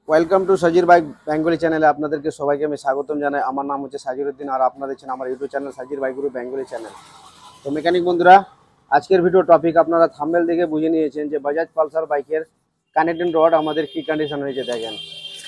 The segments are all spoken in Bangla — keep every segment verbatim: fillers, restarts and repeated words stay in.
Welcome to Sajir bike Bengali চ্যানেলে আপনাদেরকে সবাইকে আমি স্বাগতম জানাই। আমার নাম হচ্ছে সাজিরউদ্দিন আর আপনারা দেখছেন আমার YouTube channel Sajir bike guru Bengali channel. তো মেকানিক বন্ধুরা, আজকের ভিডিও টপিক আপনারা থাম্বনেল দেখে বুঝে নিয়েছেন যে বাজাজ পালসার বাইকের কানেক্টিং রড আমাদের কি কন্ডিশন হয়েছে। দেখেন,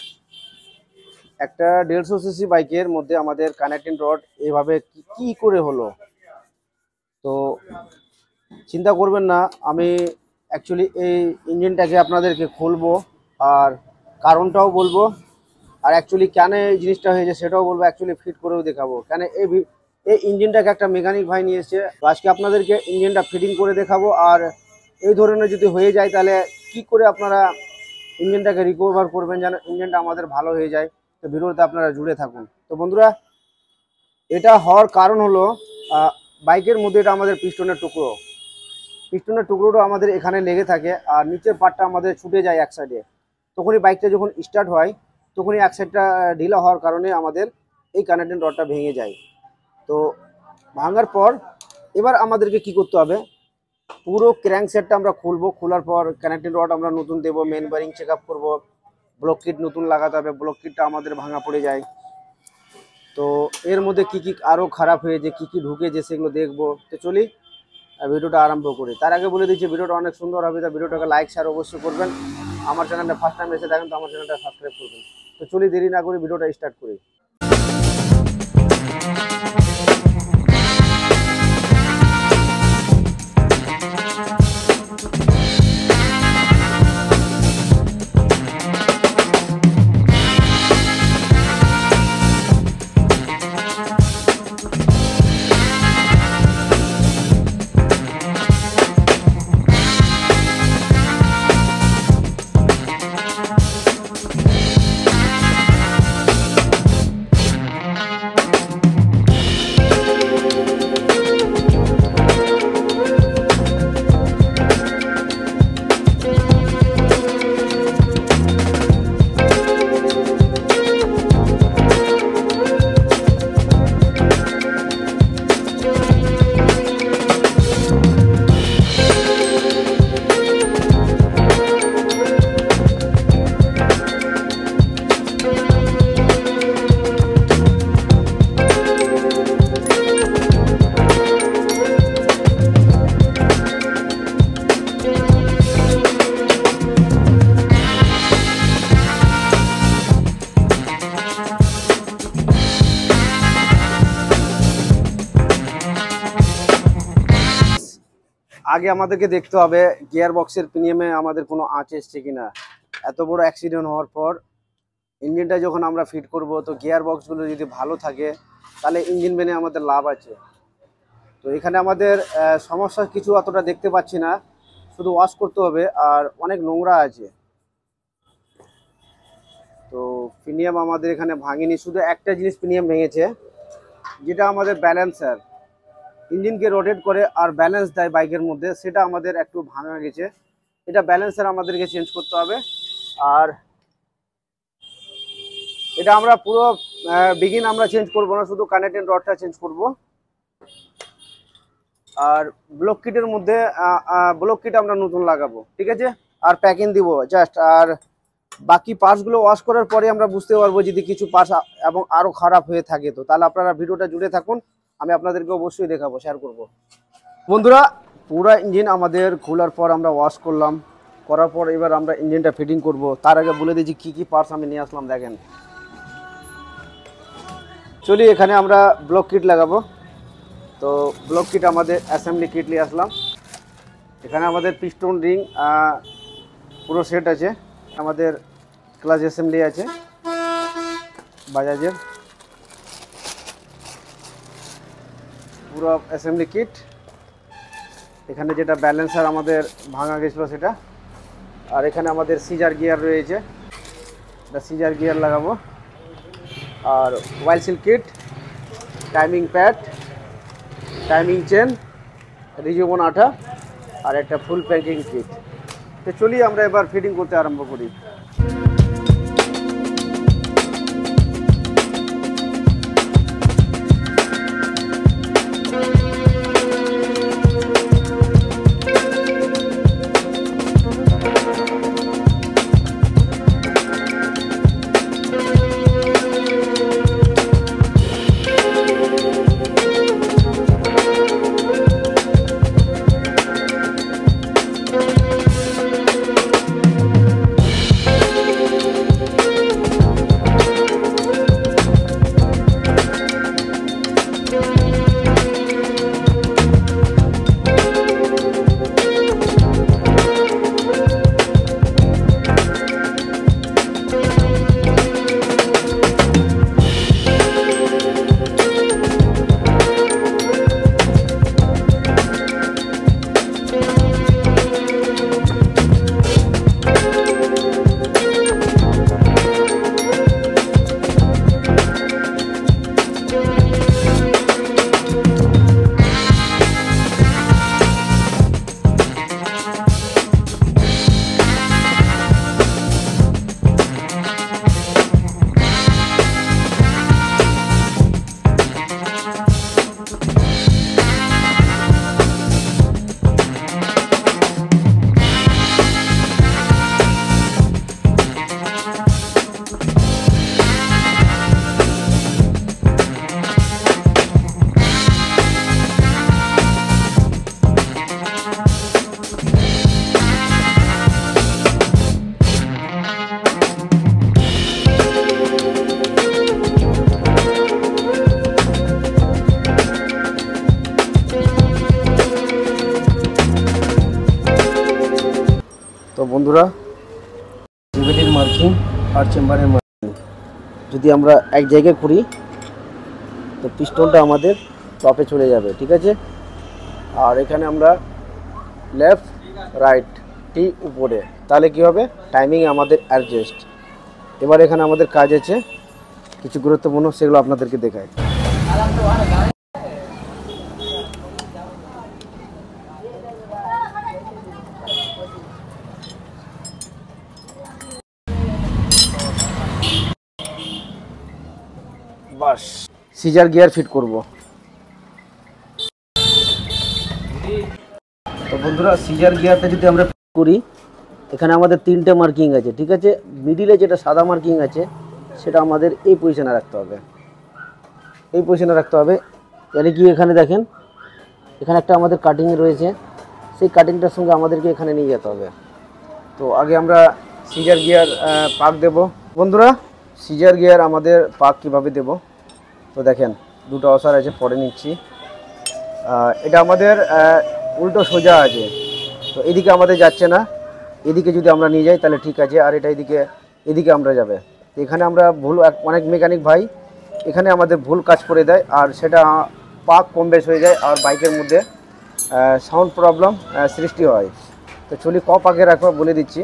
একটা দেড়শো সিসি বাইকের মধ্যে আমাদের কানেক্টিং রড এইভাবে কি করে হলো। তো চিন্তা করবেন না, আমি অ্যাকচুয়ালি এই ইঞ্জিনটাকে আপনাদেরকে খুলবো আর কারণটাও বলবো, আর অ্যাকচুয়ালি কেন এই জিনিসটা হয়েছে সেটাও বলবো, অ্যাকচুয়ালি ফিট করেও দেখাবো। কেন এই এই ইঞ্জিনটাকে একটা মেকানিক ভাই নিয়ে এসছে, তো আজকে আপনাদেরকে ইঞ্জিনটা ফিটিং করে দেখাবো। আর এই ধরনের যদি হয়ে যায় তাহলে কি করে আপনারা ইঞ্জিনটাকে রিকভার করবেন যেন ইঞ্জিনটা আমাদের ভালো হয়ে যায়। তো ভিডিওতে আপনারা জুড়ে থাকুন। তো বন্ধুরা, এটা হওয়ার কারণ হলো বাইকের মধ্যে এটা আমাদের পিস্টনের টুকরো পিস্টনের টুকরোটা আমাদের এখানে লেগে থাকে আর নিচের পার্টটা আমাদের ছুটে যায় এক সাইডে। তখনই বাইকটা যখন স্টার্ট হয় তখনই এক সাইডটা ঢিলা হওয়ার কারণে আমাদের এই কানেক্টিং রডটা ভেঙে যায়। তো ভাঙার পর এবার আমাদেরকে কি করতে হবে, পুরো ক্র্যাঙ্ক সেটটা আমরা খুলবো। খোলার পর কানেক্টিং রড আমরা নতুন দেবো, মেন বারিং চেক আপ করবো, ব্লক কিট নতুন লাগাতে হবে। ব্লক কিটটা আমাদের ভাঙা পড়ে যায়। তো এর মধ্যে কি কি আরও খারাপ হয়েছে, কি কি ঢুকেছে সেগুলো দেখবো। তো চলি ভিডিওটা আরম্ভ করি। তার আগে বলে দিচ্ছি ভিডিওটা অনেক সুন্দর হবে, তো ভিডিওটাকে লাইক শেয়ার অবশ্যই করবেন। আমার চ্যানেলটা ফার্স্ট টাইম এসে দেখেন তো আমার চ্যানেলটা সাবস্ক্রাইব করবেন। তো চলি দেরি না করে ভিডিওটা স্টার্ট করি। আগে আমাদেরকে দেখতে হবে গিয়ার বক্সের প্রিমিয়ামে আমাদের কোনো আঁচ এসছে কিনা। এত বড় অ্যাক্সিডেন্ট হওয়ার পর ইঞ্জিনটা যখন আমরা ফিট করব, তো গিয়ার বক্সগুলো যদি ভালো থাকে তাহলে ইঞ্জিন বেনে আমাদের লাভ আছে। তো এখানে আমাদের সমস্যা কিছু অতটা দেখতে পাচ্ছি না, শুধু ওয়াশ করতে হবে আর অনেক নোংরা আছে। তো প্রিমিয়াম আমাদের এখানে ভাঙেনি, শুধু একটা জিনিস প্রিমিয়াম ভেঙেছে, যেটা আমাদের ব্যালেন্সার ইঞ্জিনকে রোটেট করে আর ব্যালেন্স দেয় বাইকের মধ্যে, সেটা আমাদের একটু ভাঙা গেছে। এটা ব্যালেন্সার আমাদেরকে চেঞ্জ করতে হবে। আর এটা আমরা পুরো বিগিন আমরা চেঞ্জ করব না, শুধু কানেক্টিং রডটা চেঞ্জ করব। আর ব্লক কিটের মধ্যে ব্লক কিট আমরা নতুন লাগাবো, ঠিক আছে। আর প্যাকিং দিব জাস্ট। আর বাকি পার্টসগুলো ওয়াশ করার পরে আমরা বুঝতে পারবো যদি কিছু পার্টস এবং আরও খারাপ হয়ে থাকে। তো তাহলে আপনারা ভিডিওটা জুড়ে থাকুন, আমি আপনাদেরকে অবশ্যই দেখাবো, শেয়ার করব। বন্ধুরা, পুরো ইঞ্জিন আমাদের খোলার পর আমরা ওয়াশ করলাম, করার পর এবার আমরা ইঞ্জিনটা ফিটিং করব। তার আগে বলে দিচ্ছি কী কী পার্টস আমি নিয়ে আসলাম। দেখেন, চলি এখানে আমরা ব্লক কিট লাগাবো। তো ব্লক কিট আমাদের অ্যাসেম্বলি কিট নিয়ে আসলাম। এখানে আমাদের পিস্টন রিং পুরো সেট আছে, আমাদের ক্লাচ অ্যাসেম্বলি আছে বাজাজের, পুরো অ্যাসেম্বলি কিট। এখানে যেটা ব্যালেন্সার আমাদের ভাঙা গেছিলো সেটা। আর এখানে আমাদের সিজার গিয়ার রয়েছে, এটা সিজার গিয়ার লাগাবো। আর oil seal kit, timing pad, timing chain, রিজোবন আঠা আর একটা ফুল প্যাকিং কিট। তো চলি আমরা এবার ফিটিং করতে আরম্ভ করি। বন্ধুরা, সিভিটির মার্কিং আর চেম্বারের মার্কিং যদি আমরা এক জায়গায় করি তো পিস্টনটা আমাদের টপে চলে যাবে, ঠিক আছে। আর এখানে আমরা লেফট রাইট টি উপরে, তাহলে কি হবে, টাইমিং আমাদের অ্যাডজাস্ট। এবার এখানে আমাদের কাজ আছে কিছু গুরুত্বপূর্ণ, সেগুলো আপনাদেরকে দেখায়। বাস সিজার গিয়ার ফিট করব। তো বন্ধুরা, সিজার গিয়ারটা যদি আমরা ফিট করি, এখানে আমাদের তিনটে মার্কিং আছে, ঠিক আছে। মিডিলে যেটা সাদা মার্কিং আছে সেটা আমাদের এই পজিশনে রাখতে হবে, এই পজিশনে রাখতে হবে। মানে কি, এখানে দেখেন, এখানে একটা আমাদের কাটিং রয়েছে, সেই কাটিংটার সঙ্গে আমাদেরকে এখানে নিয়ে যেতে হবে। তো আগে আমরা সিজার গিয়ার পাক দেব। বন্ধুরা, সিজার গিয়ার আমাদের পাক কিভাবে দেব, তো দেখেন দুটো অসার আছে, পরে নিচ্ছি। এটা আমাদের উল্টো সোজা আছে, তো এদিকে আমাদের যাচ্ছে না, এদিকে যদি আমরা নিয়ে যাই তাহলে ঠিক আছে, আর এটা এদিকে এদিকে আমরা যাবে। তো এখানে আমরা ভুল, অনেক মেকানিক ভাই এখানে আমাদের ভুল কাজ করে দেয়, আর সেটা পাক কম বেশ হয়ে যায়, আর বাইকের মধ্যে সাউন্ড প্রবলেম সৃষ্টি হয়। তো চলি ক পাকে রাখবো বলে দিচ্ছি।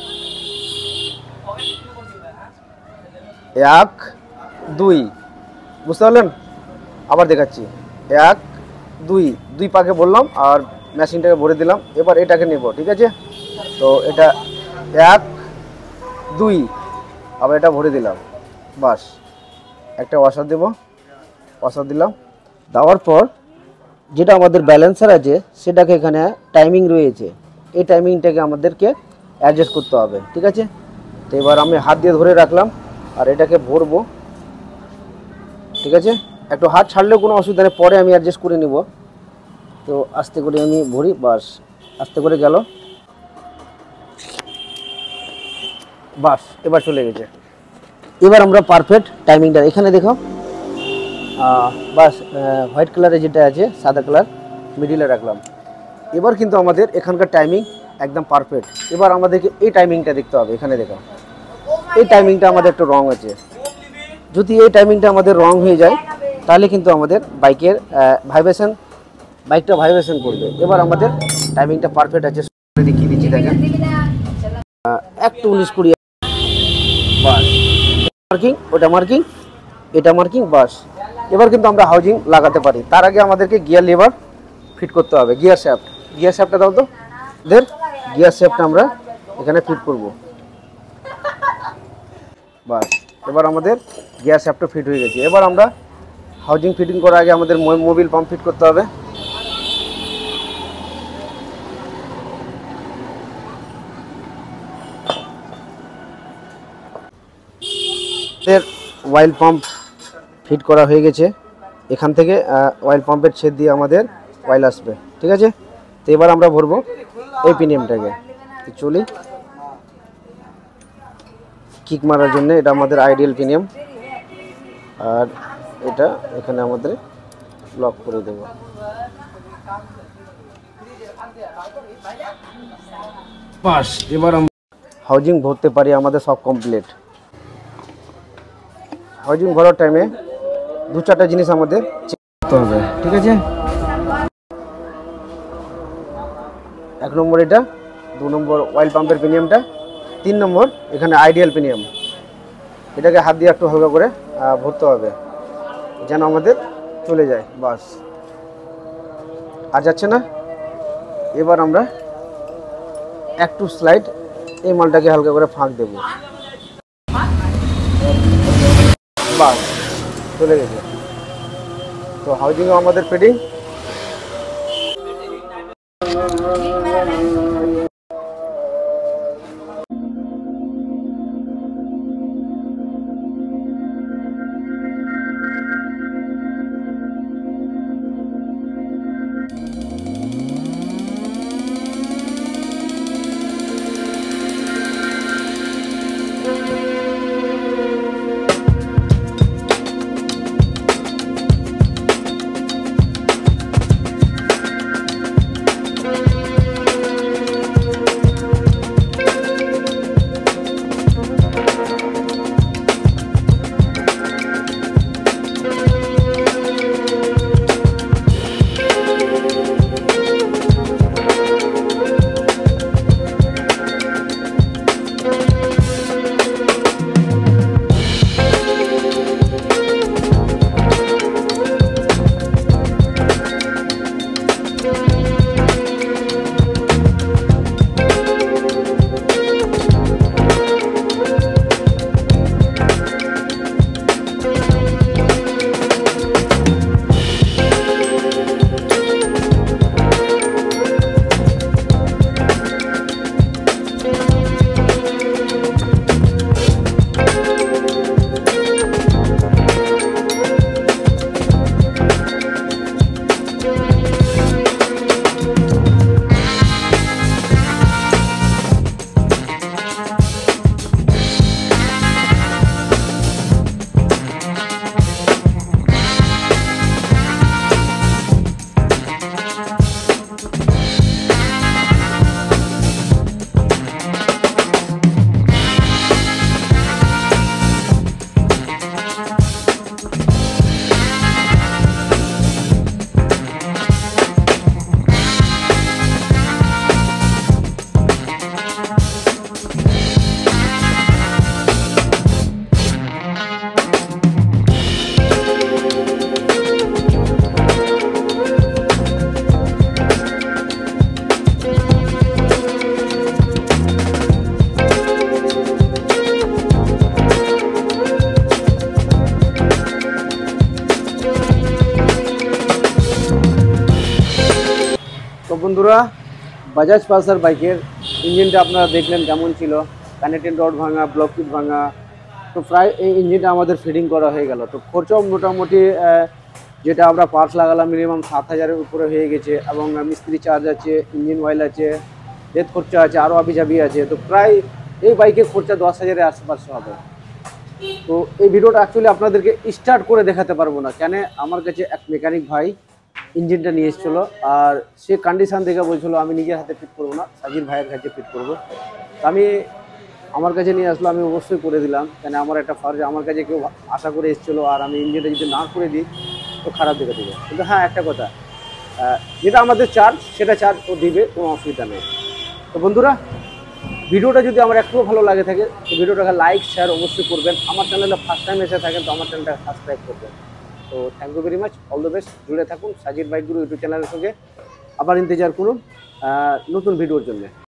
এক দুই, বুঝতে পারলেন? আবার দেখাচ্ছি, এক দুই, দুই পাকে বললাম আর মেশিনটাকে ভরে দিলাম। এবার এটাকে নেব, ঠিক আছে। তো এটা এক দুই, আবার এটা ভরে দিলাম, বাস একটা ওয়াশার দেব, ওয়াশার দিলাম। দেওয়ার পর যেটা আমাদের ব্যালেন্সার আছে সেটাকে এখানে টাইমিং রয়েছে, এই টাইমিংটাকে আমাদেরকে অ্যাডজাস্ট করতে হবে, ঠিক আছে। তো এবার আমি হাত দিয়ে ধরে রাখলাম আর এটাকে ভরবো, ঠিক আছে। একটু হাত ছাড়লেও কোনো অসুবিধা নেই, পরে আমি অ্যাডজাস্ট করে নিব। তো আস্তে করে আমি ভরি, বাস আস্তে করে গেল, বাস এবার চলে গেছে। এবার আমরা পারফেক্ট টাইমিংটা এখানে দেখো, বাস হোয়াইট কালারে যেটা আছে সাদা কালার মিডিলে রাখলাম। এবার কিন্তু আমাদের এখানকার টাইমিং একদম পারফেক্ট। এবার আমাদেরকে এই টাইমিংটা দেখতে হবে, এখানে দেখো এই টাইমিংটা আমাদের একটু রং আছে। যদি এই টাইমিংটা আমাদের রং হয়ে যায় তাহলে কিন্তু আমাদের বাইকের ভাইব্রেশন, বাইকটা ভাইব্রেশন করবে। এবার আমাদের টাইমিংটা পারফেক্ট আছে, দেখিয়ে দিচ্ছি, দেখেন একটু উনিশ কুড়ি, বাস মার্কিং, ওটা মার্কিং, এটা মার্কিং, বাস। এবার কিন্তু আমরা হাউজিং লাগাতে পারি। তার আগে আমাদেরকে গিয়ার লিভার ফিট করতে হবে, গিয়ার শ্যাফট, গিয়ার শ্যাফটটা দাও তো, দের গিয়ার শ্যাফটটা আমরা এখানে ফিট করব, বাস। এবার আমাদের গিয়ার শ্যাফটটা ফিট হয়ে গেছে। এবার আমরা হাউজিং ফিটিং করার আগে আমাদের মোবিল পাম্প ফিট করতে হবে। অয়েল পাম্প ফিট করা হয়ে গেছে, এখান থেকে অয়েল পাম্পের ছেদ দিয়ে আমাদের অয়েল আসবে, ঠিক আছে। তো এবার আমরা ভরবো এই পিনিয়ামটাকে। চলি কিক মারার জন্য, এটা আমাদের আইডিয়াল পিনিয়াম, আর এটা এখানে আমাদের লক করে দেব। বাস এবার আমরা হাউজিং ভরতে পারি, আমাদের সব কমপ্লিট। হাউজিং ভরার টাইমে দু চারটা জিনিস আমাদের চেক করতে হবে, ঠিক আছে। এক নম্বর এটা, দু নম্বর অয়েল পাম্পের পিনিয়ামটা, তিন নম্বর এখানে আইডিয়াল পিনিয়াম। এটাকে হাত দিয়ে একটু হালকা করে ভরতে হবে যেন আমাদের চলে যায়, বাস। আর যাচ্ছে না। এবার আমরা একটু স্লাইড এই মালটাকে হালকা করে ফাঁক দেব, বাস চলে গেছে। তো হাউজিংও আমাদের ফিটিং। বন্ধুরা, বাজাজ পালসার বাইকের ইঞ্জিনটা আপনারা দেখলেন কেমন ছিল, কানেক্টিং রড ভাঙা, ব্লক কিট ভাঙা। তো প্রায় এই ইঞ্জিনটা আমাদের ফিটিং করা হয়ে গেল। তো খরচাও মোটামুটি যেটা আমরা পার্টস লাগালাম মিনিমাম সাত হাজারের উপরে হয়ে গেছে, এবং মিস্ত্রি চার্জ আছে, ইঞ্জিন অয়েল আছে, ডেথ খরচা আছে, আরও আবিজাবি আছে। তো প্রায় এই বাইকের খরচা দশ হাজারের আশেপাশে হবে। তো এই ভিডিওটা অ্যাকচুয়ালি আপনাদেরকে স্টার্ট করে দেখাতে পারবো না, কেন আমার কাছে এক মেকানিক ভাই ইঞ্জিনটা নিয়ে এসেছিলো, আর সে কন্ডিশান দেখে বলছিল আমি নিজের হাতে ফিট করবো না, সাজির ভাইয়ের কাছে ফিট করবো। তো আমি আমার কাছে নিয়ে আসলো, আমি অবশ্যই করে দিলাম, কেন আমার একটা ফার্জ, আমার কাছে কেউ আশা করে এসেছিলো, আর আমি ইঞ্জিনটা যদি না করে দিই তো খারাপ দেখে দেবে। কিন্তু হ্যাঁ, একটা কথা, যেটা আমাদের চার্জ সেটা চার্জ ও দিবে, কোনো অসুবিধা নেই। তো বন্ধুরা, ভিডিওটা যদি আমার একটু ভালো লাগে থাকে তো ভিডিওটাকে লাইক শেয়ার অবশ্যই করবেন। আমার চ্যানেলে ফার্স্ট টাইম এসে থাকেন তো আমার চ্যানেলটা সাবস্ক্রাইব করবেন। তো thank you very much, all the best. জুড়ে থাকুন সাজির বাইক গুরু ইউটিউব চ্যানেলের সঙ্গে। আবার ইন্তজার করুন নতুন ভিডিওর জন্য।